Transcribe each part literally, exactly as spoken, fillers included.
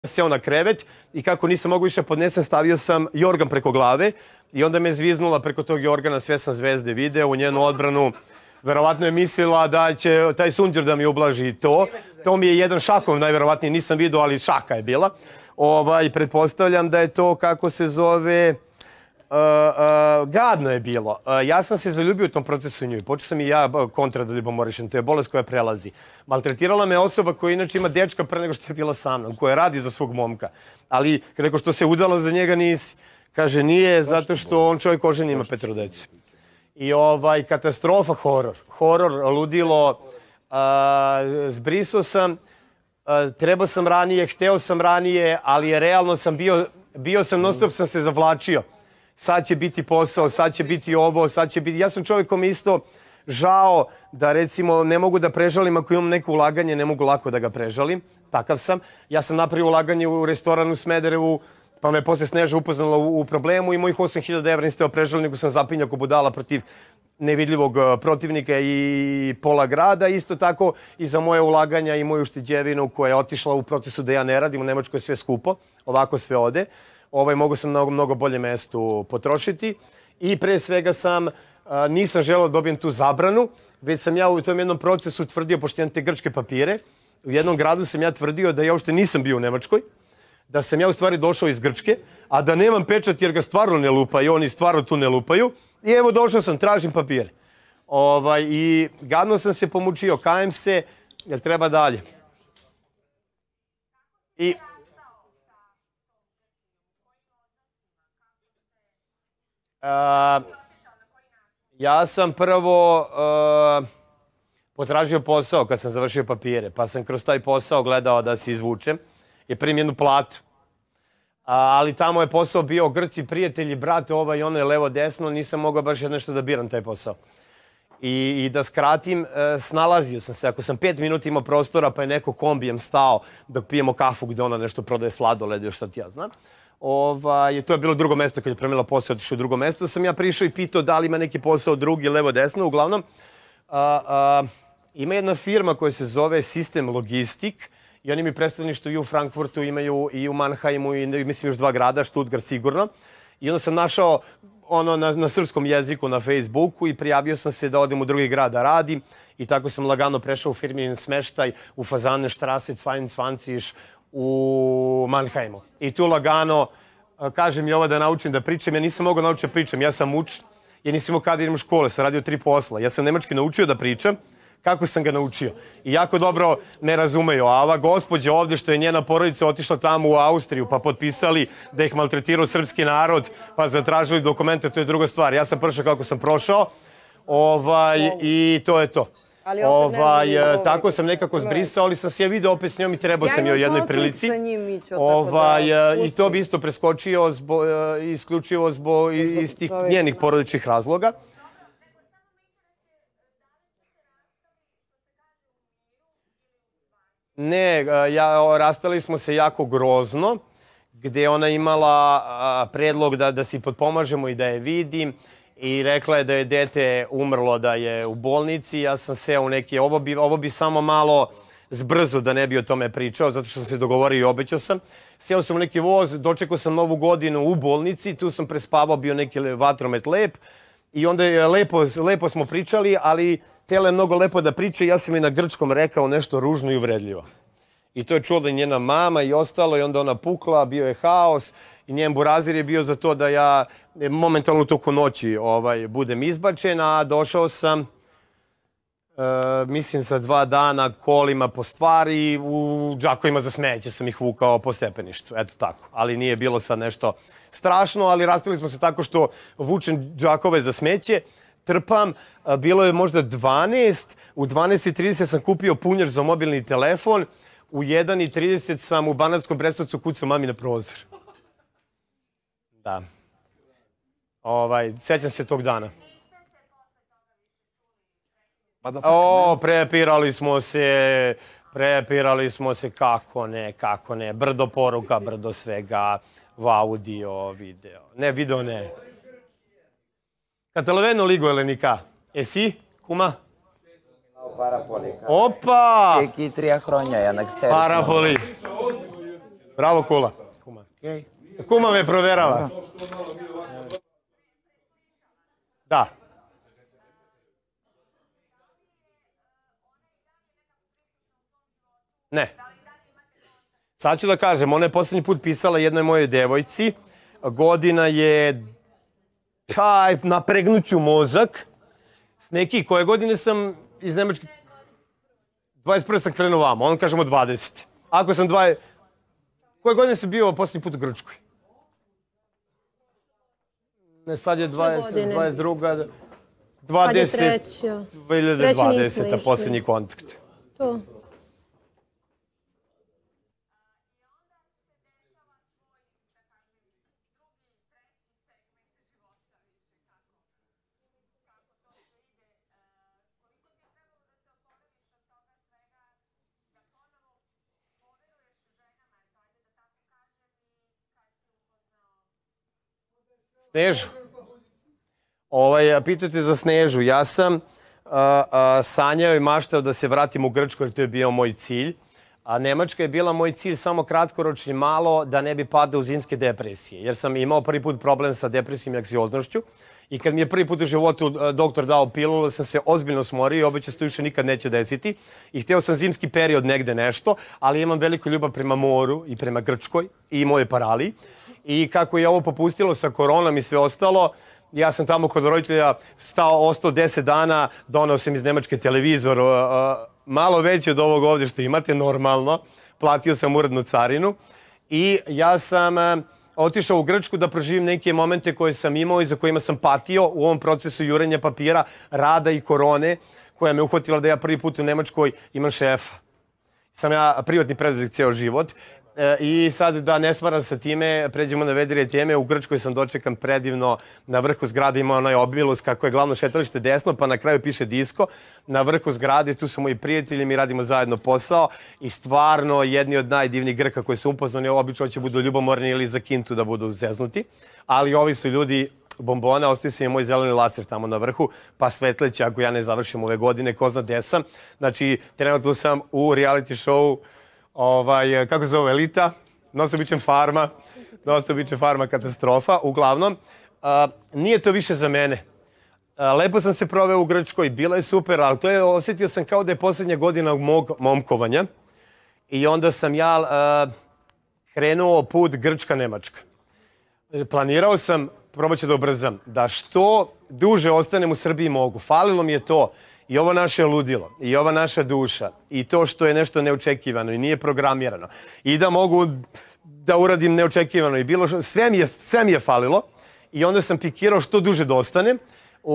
Seo na krevet i kako nisam mogu više podnesem, stavio sam jorgan preko glave i onda me zviznula preko tog jorgana, sve sam zvezde video u njenu odbranu. Verovatno je mislila da će taj sunđer da mi ublaži i to. To mi je jedan šakov, najverovatnije nisam vidio, ali šaka je bila. Ovaj, pretpostavljam da je to, kako se zove, uh, uh, gadno je bilo. Uh, ja sam se zaljubio u tom procesu nju. Počeo sam i ja kontra da ljubomorišem. To je bolest koja prelazi. Maltretirala me osoba koja inače ima dečka pre nego što je bila sa mnom, koja radi za svog momka. Ali rekao što se udala za njega nisi. Kaže nije zato što on čovjek ožen ima petero dece. I ovaj, katastrofa, horor. Horor, ludilo. Uh, zbrisao sam. Uh, trebao sam ranije, hteo sam ranije, ali je realno sam bio, bio sam, non stop sam se zavlačio. Sad će biti posao, sad će biti ovo, sad će biti... Ja sam čovjekom isto žao da recimo ne mogu da prežalim ako imam neko ulaganje, ne mogu lako da ga prežalim. Takav sam. Ja sam napravio ulaganje u restoran u Smederevu, pa me posle Sneža upoznala u, u problemu i mojih osam hiljada evra niste prežali, nego sam zapinjao ko budala protiv nevidljivog protivnika i pola grada. Isto tako i za moje ulaganja i moju ušteđevinu koja je otišla u procesu da ja ne radim. U Nemačkoj je sve skupo, ovako sve ode. Ovaj, mogu sam na mnogo, mnogo bolje mestu potrošiti. I pre svega sam, a, nisam želeo da dobijem tu zabranu, već sam ja u tom jednom procesu tvrdio, pošto imam te grčke papire, u jednom gradu sam ja tvrdio da ja uopšte nisam bio u Nemačkoj, da sam ja u stvari došao iz Grčke, a da nemam pečat jer ga stvarno ne lupaju, oni stvarno tu ne lupaju. I evo došao sam, tražim papire. Ovaj, I gadno sam se pomučio, kajem se, jel treba dalje? I... Uh, ja sam prvo uh, potražio posao kad sam završio papire, pa sam kroz taj posao gledao da se izvučem i primim jednu platu. Uh, ali tamo je posao bio Grci, prijatelji, brate, ovaj i ono je levo desno, nisam mogao baš nešto da biram taj posao. I, i da skratim, uh, snalazio sam se. Ako sam pet minuta imao prostora pa je neko kombijem stao dok pijemo kafu gde ona nešto prodaje sladoled ili šta ti ja znam. Ovaj, to je bilo drugo mesto kad je promenila posao, otišao u drugo mesto. Da sam ja prišao i pitao da li ima neki posao drugi, levo, desno. Uglavnom, a, a, ima jedna firma koja se zove Sistem Logistik i oni mi predstavništvo i u Frankfurtu, imaju i u Mannheimu i mislim još dva grada, Stuttgart sigurno. I onda sam našao ono na, na srpskom jeziku na Facebooku i prijavio sam se da odem u drugi grad da radim. I tako sam lagano prešao u firmin smeštaj u Fazanenstraße, dvadesete u Mannheimu. I tu lagano, kažem mi ovo da naučim da pričam. Ja nisam mogao naučiti da pričam, ja sam učen. Ja nisam imao kada idem u škole, sam radio tri posla. Ja sam nemački naučio da pričam. Kako sam ga naučio? I jako dobro me razumeju. A ova gospođa ovdje što je njena porodica otišla tamo u Austriju pa potpisali da ih maltretirao srpski narod pa zatražili dokumente, to je druga stvar. Ja sam prošao kako sam prošao ovaj, i to je to. Ovaj, tako sam nekako zbrisao, ali sam se ja vidio opet s njom i trebao sam joj u jednoj prilici. Ovaj, I to bi isto preskočio zbo, isključivo zbog iz tih njenih porodičnih razloga. Ne, ja, rastali smo se jako grozno, gde ona imala predlog da, da si potpomažemo i da je vidim. I rekla je da je dete umrlo, da je u bolnici. Ja sam seo u neki... Ovo bi, ovo bi samo malo zbrzo da ne bi o tome pričao, zato što sam se dogovorio i obećao sam. Seo sam u neki voz, dočekao sam novu godinu u bolnici, tu sam prespavao, bio neki vatromet lep. I onda je lepo, lepo smo pričali, ali tela je mnogo lepo da priča i ja sam i na grčkom rekao nešto ružno i uvredljivo. I to je čula i njena mama i ostalo i onda ona pukla, bio je haos. I njen burazir je bio za to da ja momentalno u toku noći ovaj, budem izbačen, a došao sam, e, mislim, za dva dana kolima po stvari, u džakovima za smeće sam ih vukao po stepeništu. Eto tako. Ali nije bilo sad nešto strašno, ali rastili smo se tako što vučem džakove za smeće, trpam, bilo je možda dvanaest, u dvanaest i trideset sam kupio punjač za mobilni telefon, u jedan i trideset sam u Banatskom Brestovcu kucao mami na prozor. Da. Ovaj, sjećam se tog dana. O, prepirali smo se, prepirali smo se, kako ne, kako ne. Brdo poruka, brdo svega, audio, video. Ne, video ne. Cataloveno ligo Elenika. E si, kuma? Πάρα πολύ. Όπα! Και εκεί τρία χρόνια, για να ξέρεις. Πάρα πολύ. Bravo, Kula. Kuma me proverava. Da. Ne. Sad ću da kažem, ona je poslednji put pisala jednoj mojoj devojci. Godina je... Pa, napregnuću mozak. S neki, koje godine sam iz Nemačke... dvadeset prve sam krenuo vamo, on kažemo dvadeset. Ako sam dvadeset... Koje godine sam bio poslednji put u Grčkoj? Ne, sad je dvadeset, dvadeset druga... dvadeset... dve hiljade dvadeseta. Poslednji kontakt. To. Snežu. Ovaj, pitate za Snežu. Ja sam a, a, sanjao i maštao da se vratim u Grčku, jer to je bio moj cilj. A Nemačka je bila moj cilj samo kratkoročni, malo, da ne bi padao u zimske depresije. Jer sam imao prvi put problem sa depresijom i anksioznošću. I kad mi je prvi put u životu doktor dao pilulu, sam se ozbiljno smorio i obećao se to više nikad neće desiti. I hteo sam zimski period negde nešto, ali imam veliku ljubav prema moru i prema Grčkoj i moje Paraliji. I kako je ovo popustilo sa koronom i sve ostalo, ja sam tamo kod roditelja stao, ostao deset dana, donao sam iz Nemačke televizor, malo veći od ovog ovdje što imate, normalno. Platio sam urednu carinu i ja sam otišao u Grčku da proživim neke momente koje sam imao i za kojima sam patio u ovom procesu jurenja papira, rada i korone, koja me uhvatila da ja prvi put u Nemačkoj imam šefa. Sam ja privatni preduzetnik ceo život. I sad da ne smaram sa time, pređemo na vedrije teme. U Grčkoj sam dočekan predivno, na vrhu zgrade ima onaj obilus kako je glavno šetalište desno, pa na kraju piše disko. Na vrhu zgrade, tu su moji prijatelji, mi radimo zajedno posao i stvarno jedni od najdivnijih Grka koji su upoznani, obično će budu ljubomorni ili za kintu da budu zeznuti, ali ovi su ljudi bombona, ostaje se mi moj zeleni laser tamo na vrhu, pa svetleće ako ja ne završim ove godine, ko zna gde sam. Znači, trenutno sam u reality show Ovaj, kako se zove, Elita, dosta običan farma, dosta običan farma katastrofa. Uglavnom, a, nije to više za mene. A, lepo sam se proveo u Grčkoj, bila je super, ali to je, osjetio sam kao da je posljednja godina mog momkovanja. I onda sam ja a, krenuo put Grčka-Nemačka. Planirao sam, probat ću da ubrzam, da što duže ostanem u Srbiji mogu. Falilo mi je to. I ovo naše ludilo, i ova naša duša, i to što je nešto neočekivano i nije programirano, i da mogu da uradim neočekivano i bilo što, sve mi je, sve mi je falilo. I onda sam pikirao što duže da ostanem. U,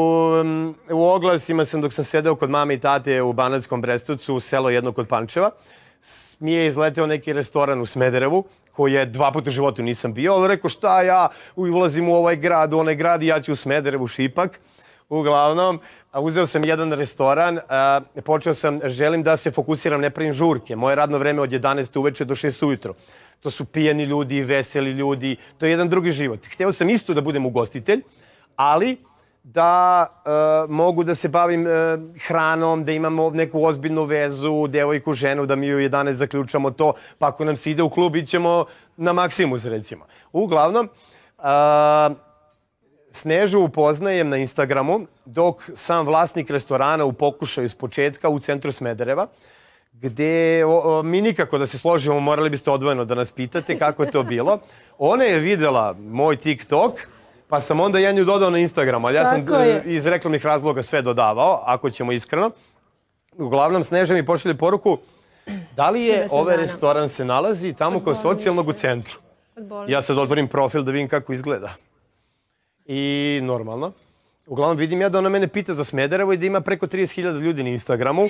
u oglasima sam, dok sam sedeo kod mame i tate u Banatskom Brestovcu, u selo jedno kod Pančeva, mi je izleteo neki restoran u Smederevu, koji je dva puta u životu nisam bio, ali rekao šta ja ulazim u ovaj grad, u onaj grad i ja ću u Smederevu šipak. Uglavnom, uzeo sam jedan restoran, počeo sam, želim da se fokusiram, ne pravim žurke. Moje radno vreme od jedanaest uveče do šest ujutro. To su pijani ljudi, veseli ljudi, to je jedan drugi život. Hteo sam isto da budem ugostitelj, ali da uh, mogu da se bavim uh, hranom, da imamo neku ozbiljnu vezu, devojku, ženu, da mi u jedanaest zaključamo to, pa ako nam se ide u klub, ićemo na Maksimus, recimo. Uglavnom, uh, Snežu upoznajem na Instagramu, dok sam vlasnik restorana u pokušaju s početka u centru Smedereva, gde o, o, mi nikako da se složimo, morali biste odvojeno da nas pitate kako je to bilo. Ona je videla moj TikTok, pa sam onda ja nju dodao na Instagram, ali ja sam iz reklamnih razloga sve dodavao, ako ćemo iskreno. Uglavnom, Sneža mi pošalje poruku, da li je ovaj restoran se nalazi tamo kao socijalnog u centru. Ja sad otvorim profil da vidim kako izgleda. I normalno. Uglavnom vidim ja da ona mene pita za Smederevo i da ima preko trideset hiljada ljudi na Instagramu.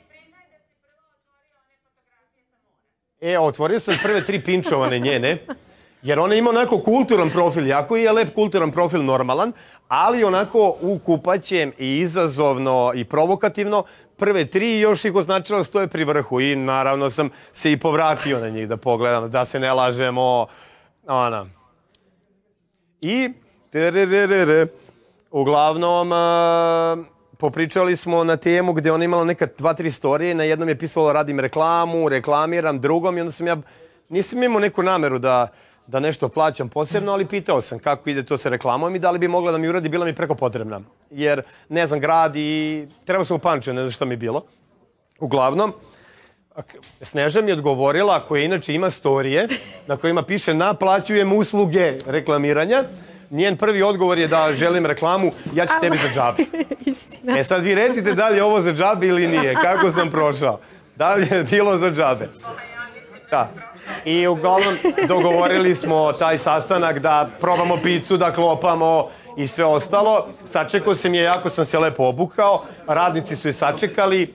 E, otvorio sam prve tri pinčovane njene, jer ona ima onako kulturan profil, jako je lep kulturan profil, normalan, ali onako ukupaćem i izazovno i provokativno. Prve tri još ih označila stoje pri vrhu i naravno sam se i povratio na njih da pogledam, da se ne lažemo. Ona. I... Uglavnom, popričali smo na temu gde ona imala neka dva, tri storije. Na jednom je pisalo radim reklamu, reklamiram, drugom i onda sam ja Nisam imao neku nameru da, da nešto plaćam posebno, ali pitao sam kako ide to sa reklamom i da li bi mogla da mi uradi, bila mi preko potrebna. Jer ne znam grad i trebao sam u Pančevo, ne znam što mi je bilo. Uglavnom, Sneža mi je odgovorila, koja inače ima storije na kojima piše naplaćujem usluge reklamiranja. Njen prvi odgovor je da želim reklamu, ja ću tebi za džabe. E sad vi recite da li je ovo za džabe ili nije, kako sam prošao. Da li je bilo za džabe? Da. I uglavnom dogovorili smo taj sastanak da probamo picu, da klopamo i sve ostalo. Sačekao sam je, jako sam se lepo obukao, radnici su je sačekali.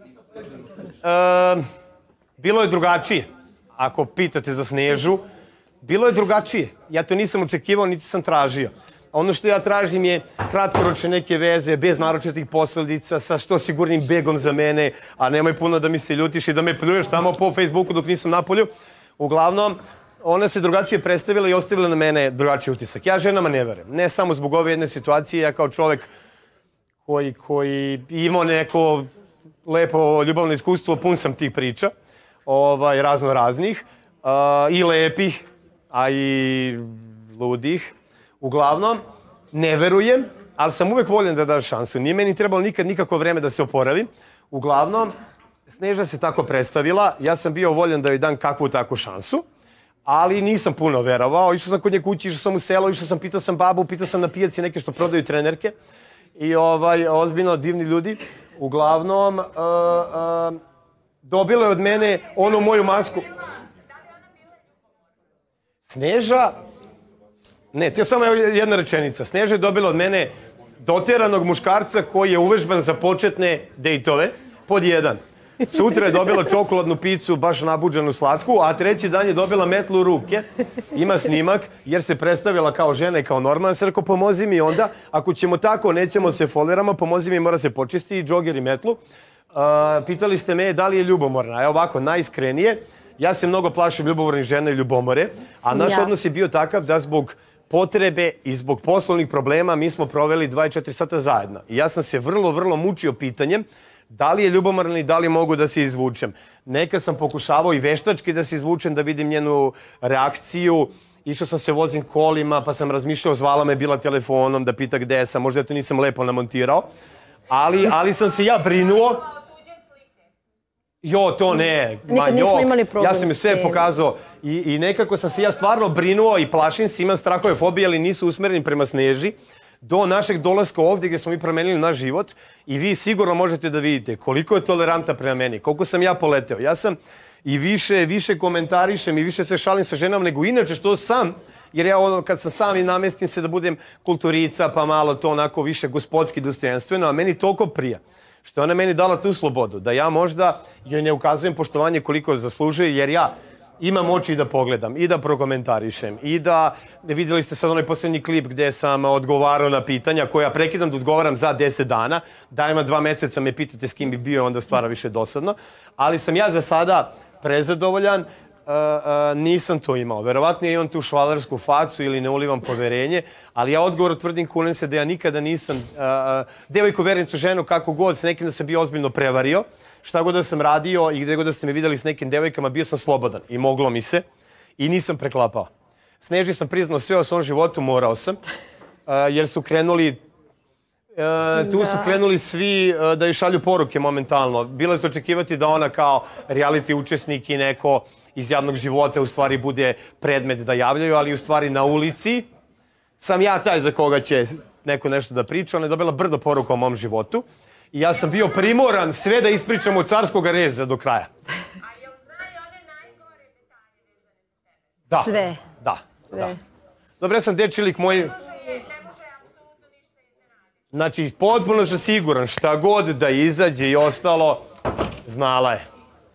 E, bilo je drugačije, ako pitate za Snežu. Bilo je drugačije. Ja to nisam očekivao, niti sam tražio. Ono što ja tražim je kratkoročne neke veze, bez naročitih posledica, sa što sigurnim begom za mene, a nemoj puno da mi se ljutiš i da me pljuješ tamo po Facebooku dok nisam na polju. Uglavnom, ona se drugačije predstavila i ostavila na mene drugačiji utisak. Ja ženama ne verujem. Ne samo zbog ove jedne situacije, ja kao čovek koji, koji imao neko lepo ljubavno iskustvo, pun sam tih priča, ovaj, razno raznih, uh, i lepih, a i ludih. Uglavnom, ne verujem, ali sam uvek voljen da dam šansu. Nije meni trebalo nikad nikako vreme da se oporavim. Uglavnom, Sneža se tako predstavila. Ja sam bio voljen da joj dam kakvu takvu šansu, ali nisam puno verovao. Išao sam kod nje kući, išao sam u selo, išao sam, pitao sam babu, pitao sam na pijaci neke što prodaju trenerke. I ovaj, ozbiljno divni ljudi. Uglavnom, uh, uh, dobila je od mene onu moju masku. Sneža... Ne, to je samo jedna rečenica. Sneža je dobila od mene doteranog muškarca koji je uvežban za početne dejtove, pod jedan. Sutra je dobila čokoladnu picu, baš nabuđenu slatku, a treći dan je dobila metlu u ruke. Ima snimak, jer se predstavila kao žena i kao normalna. Sam rekao, pomozi mi onda. Ako ćemo tako, nećemo se foliramo, pomozi mi, mora se počistiti, džoger i metlu. Uh, pitali ste me da li je ljubomorna. Evo ovako, najiskrenije. Ja se mnogo plašim ljubomornih žena i ljubomore, a naš ja. odnos je bio takav da zbog potrebe i zbog poslovnih problema mi smo proveli dvadeset četiri sata zajedno. I ja sam se vrlo, vrlo mučio pitanjem da li je ljubomorna i da li mogu da se izvučem. Nekad sam pokušavao i veštački da se izvučem, da vidim njenu reakciju. Išao sam se vozim kolima, pa sam razmišljao, zvala me, bila telefonom da pita gde sam. Možda ja to nisam lepo namontirao. Ali, ali sam se ja brinuo. Jo, to ne. Ma, jo. Ja sam mi sve pokazao i, i nekako sam se ja stvarno brinuo i plašim se, imam strahove, fobije, ali nisu usmereni prema Sneži. Do našeg dolaska ovdje gdje smo mi promenili naš život i vi sigurno možete da vidite koliko je toleranta prema meni, koliko sam ja poleteo. Ja sam i više, više komentarišem i više se šalim sa ženama nego inače što sam, jer ja ono kad sam sam i namestim se da budem kulturica pa malo to onako više gospodski dostojanstveno, a meni toliko prija. Što je ona meni dala tu slobodu, da ja možda joj ne ukazujem poštovanje koliko zaslužuje, jer ja imam oči da pogledam i da prokomentarišem i da, vidjeli ste sad onaj posljednji klip gdje sam odgovarao na pitanja koja prekidam da odgovaram za deset dana, da ima dva mjeseca me pitate s kim bi bio, onda stvara više dosadno, ali sam ja za sada prezadovoljan, uh, uh, nisam to imao. Verovatno ja imam tu švalersku facu ili ne ulivam poverenje, ali ja odgovor tvrdim, kunem se da ja nikada nisam uh, uh, devojku, vernicu, ženu, kako god, s nekim da sam bio ozbiljno prevario. Šta god da sam radio i gdje god da ste me vidjeli s nekim devojkama, bio sam slobodan i moglo mi se i nisam preklapao. Sneži sam priznao sve o svom životu, morao sam, uh, jer su krenuli, uh, tu su krenuli svi uh, da joj šalju poruke momentalno. Bilo se očekivati da ona kao reality učesnik i neko iz javnog života u stvari bude predmet da javljaju, ali u stvari na ulici sam ja taj za koga će neko nešto da priča. Ona je dobila brdo poruka o mom životu. I ja sam bio primoran sve da ispričam od carskog reza do kraja. A jel znaju one najgore detalje vezane za tebe? Da. Sve. Da. Sve. Da. Dobro, ja sam dečilik moj... Ne može apsolutno ništa iznenaditi. Znači, potpuno sam siguran šta god da izađe i ostalo, znala je.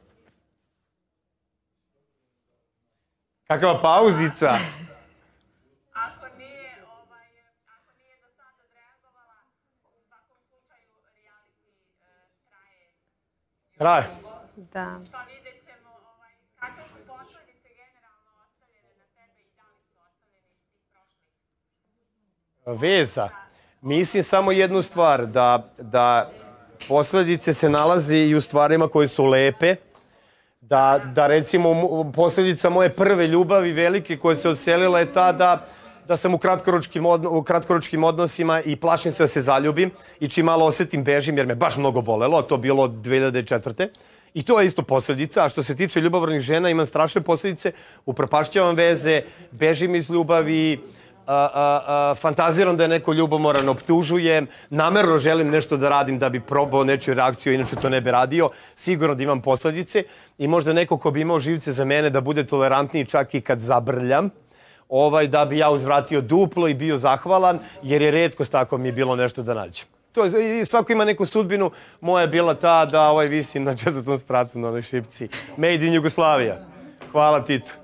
Kakva pauzica. Ako nije, ovaj, ako nije do sada odreagovala, u svakom slučaju reality uh, traje. Traje. Da. Pa vidjet ćemo ovaj, kakve su posledice generalno ostavljene na tebe i da li su ostavljene iz tih prošlih. Veza. Mislim samo jednu stvar, da, da posledice se nalazi i u stvarima koje su lepe, Da, da recimo posljedica moje prve ljubavi velike koja se odselila je ta da, da sam u kratkoročkim, odno, u kratkoročkim odnosima i plašim se da se zaljubim i čim malo osjetim bežim jer me baš mnogo bolelo, a to bilo od dve hiljade četvrte. I to je isto posljedica, a što se tiče ljubavnih žena imam strašne posljedice, upropašćavam veze, bežim iz ljubavi, a, a, a, fantaziram da je neko ljubomoran, optužujem, namerno želim nešto da radim da bi probao nečiju reakciju, inače to ne bi radio, sigurno da imam posljedice i možda neko ko bi imao živce za mene da bude tolerantniji čak i kad zabrljam, ovaj, da bi ja uzvratio duplo i bio zahvalan, jer je retkost tako mi je bilo nešto da nađem. To, i svako ima neku sudbinu, moja je bila ta da ovaj visim na četvrtom spratu na onoj šipci. Made in Jugoslavia. Hvala Titu.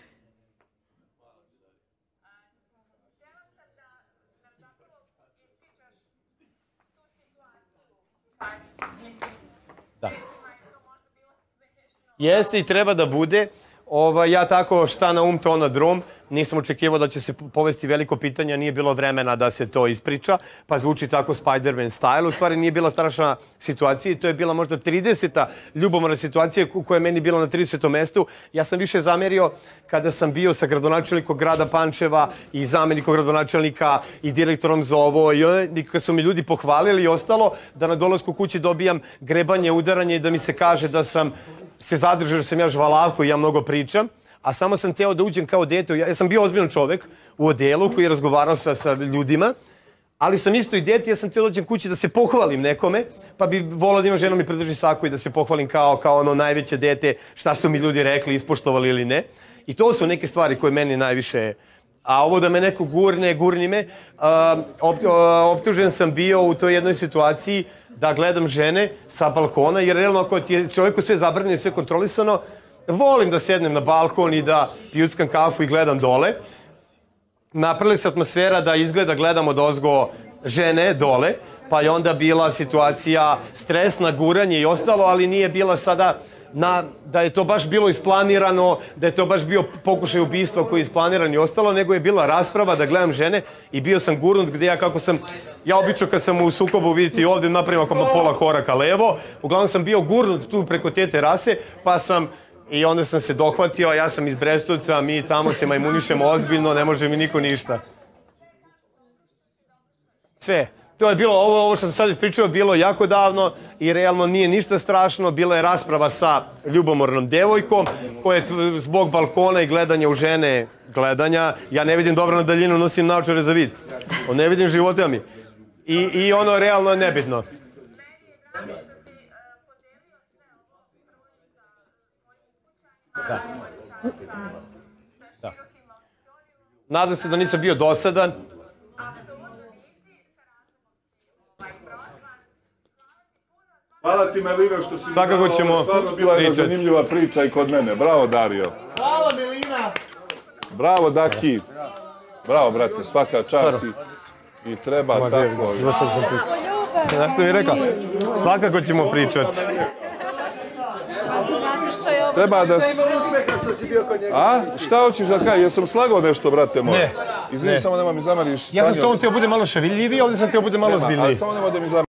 Da. Jeste i treba da bude. Ova, ja tako šta na um to na drum. Nisam očekivao da će se povesti veliko pitanje, nije bilo vremena da se to ispriča, pa zvuči tako Spider-Man style. U stvari nije bila strašna situacija i to je bila možda trideseta ljubomorna situacija koja je meni bila na tridesetom mestu. Ja sam više zamerio kada sam bio sa gradonačelnikom grada Pančeva i zamenikom gradonačelnika i direktorom za ovo i kad su mi ljudi pohvalili i ostalo da na dolasku kući dobijam grebanje, udaranje i da mi se kaže da sam se zadržao jer sam ja žvalavko i ja mnogo pričam. A samo sam teo da uđem kao dete. Ja sam bio ozbiljan čovek u odelu koji je razgovarao sa, sa ljudima, ali sam isto i dete. Ja sam teo da uđem kući da se pohvalim nekome, pa bi volao da ima žena mi predrži sako i da se pohvalim kao, kao ono najveće dete, šta su mi ljudi rekli, ispoštovali ili ne. I to su neke stvari koje meni najviše... A ovo da me neko gurne, gurni me, optužen sam bio u toj jednoj situaciji da gledam žene sa balkona, jer realno ako ti je čovjeku sve zabranjeno i sve kontrolisano, volim da sednem na balkon i da pijuckam kafu i gledam dole. Napravili se atmosfera da izgleda gledam od ozgo žene dole, pa je onda bila situacija stresna, guranje i ostalo, ali nije bila sada na, da je to baš bilo isplanirano, da je to baš bio pokušaj ubistva koji je isplaniran i ostalo, nego je bila rasprava da gledam žene i bio sam gurnut gdje ja kako sam, ja obično kad sam u sukobu vidite i ovdje napravim ako pola koraka levo, uglavnom sam bio gurnut tu preko te terase, pa sam i onda sam se dohvatio, ja sam iz Brestovca, mi tamo se majmunišemo ozbiljno, ne može mi niko ništa. Sve. To je bilo, ovo, ovo što sam sad ispričao, bilo jako davno i realno nije ništa strašno. Bila je rasprava sa ljubomornom devojkom koja je zbog balkona i gledanja u žene gledanja. Ja ne vidim dobro na daljinu, nosim naočare za vid. Ne vidim života mi. I, i ono realno je nebitno. Da. Da. Nadam se da nisam bio dosadan. Hvala ti, Melina, što si svakako mi ćemo stvarno bila jedna pričati. Zanimljiva priča i kod mene. Bravo, Dario. Hvala, Melina. Bravo, Daki. Bravo, brate, svaka čast i, i treba Oma, tako. David, znaš što mi je rekao? Svakako ćemo pričati. Treba da si... A? Šta hoćeš da kaj? Jesam slagao nešto, brate moj? Ne. Izvini, samo nema mi zamariš. Ja sam s tobom teo bude malo šaviljiviji, ovdje sam teo bude malo zbiljniji. Ali samo nema da mi zamariš.